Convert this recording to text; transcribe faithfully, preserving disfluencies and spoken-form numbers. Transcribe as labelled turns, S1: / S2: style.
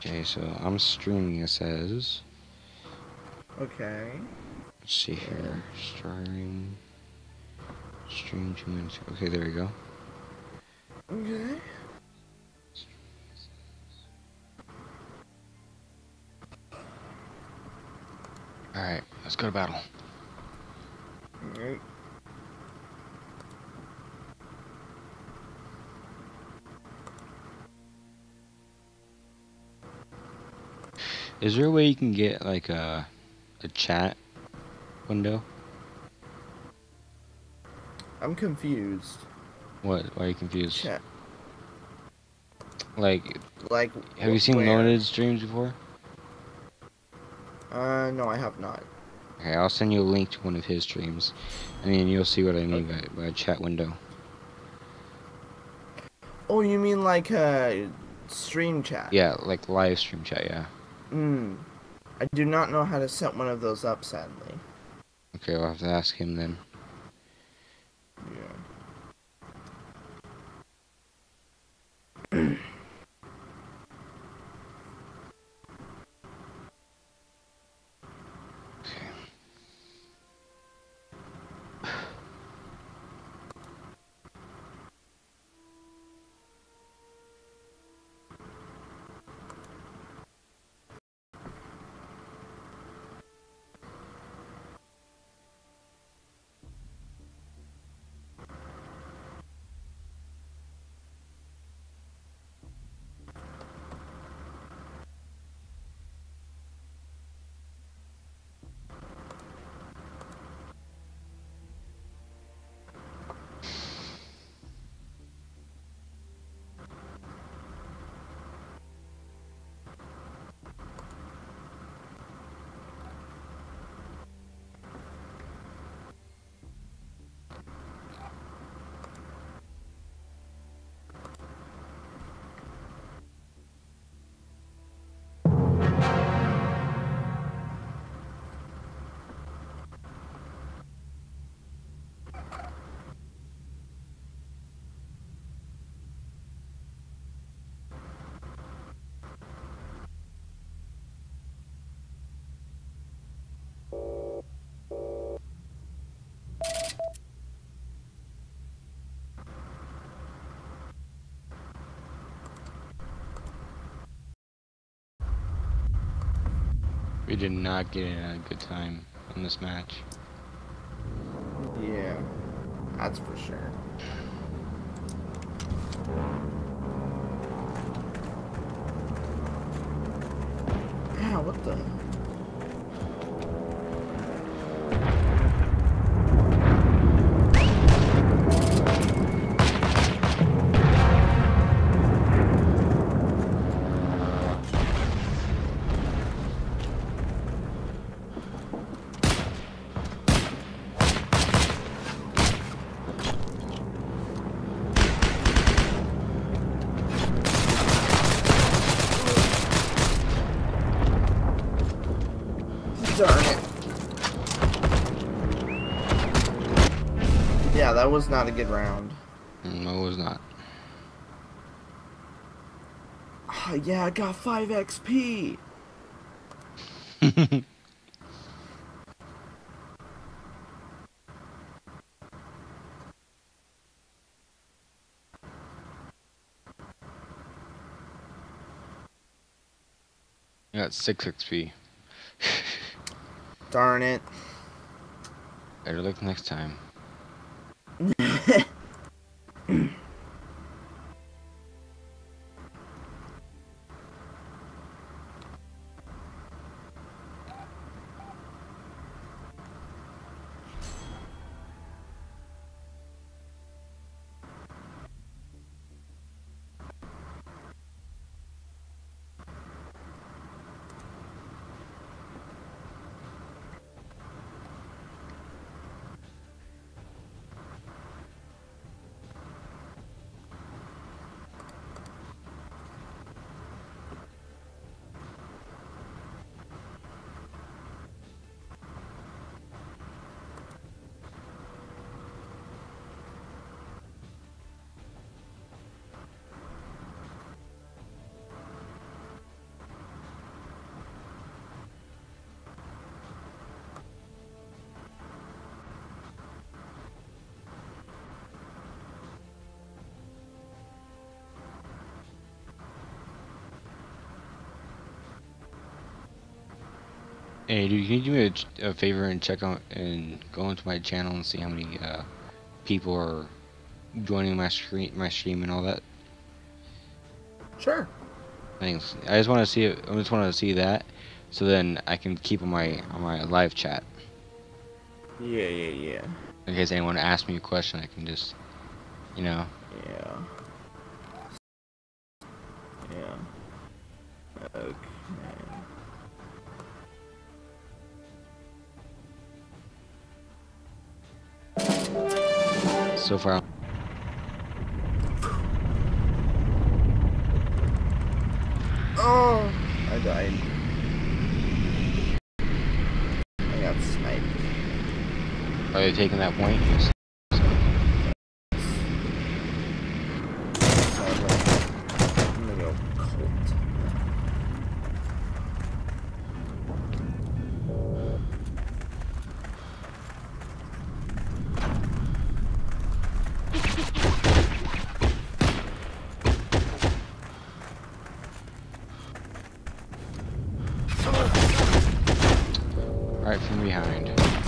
S1: Okay, so I'm streaming, it says.
S2: Okay.
S1: Let's see here. Stream. Stream two minutes. Okay, there we go.
S2: Okay.
S1: Alright, let's go to battle.
S2: Alright.
S1: Is there a way you can get like a a chat window?
S2: I'm confused.
S1: What? Why are you confused?
S2: Chat.
S1: Like,
S2: Like,
S1: have you seen
S2: where?
S1: Limited streams before?
S2: Uh, no, I have not.
S1: Okay, I'll send you a link to one of his streams, and then you'll see what I mean
S2: Okay.
S1: by, by a chat window.
S2: Oh, you mean like uh, stream chat?
S1: Yeah, like live stream chat, yeah.
S2: Hmm. I do not know how to set one of those up, sadly.
S1: Okay, I'll have to ask him then.
S2: Yeah.
S1: We did not get in a good time on this match.
S2: Yeah. That's for sure. Yeah, what the? Darn it. Yeah, that was not a good round.
S1: No, it was not.
S2: Oh, yeah, I got five X P.
S1: I got six X P.
S2: Darn it.
S1: Better luck next time. Hey, dude, can you do me a, ch- a favor and check out and go into my channel and see how many uh, people are joining my stream, my stream and all that?
S2: Sure.
S1: Thanks. I just want to see it. I just want to see that, so then I can keep on my on my live chat.
S2: Yeah, yeah, yeah.
S1: In case anyone asks me a question, I can just, you know.
S2: Yeah. Yeah. Okay.
S1: So far,
S2: Oh, I died. I got sniped.
S1: are they taking that point? Yes.
S2: So I'm gonna, I'm gonna go Colt.
S1: Right from behind.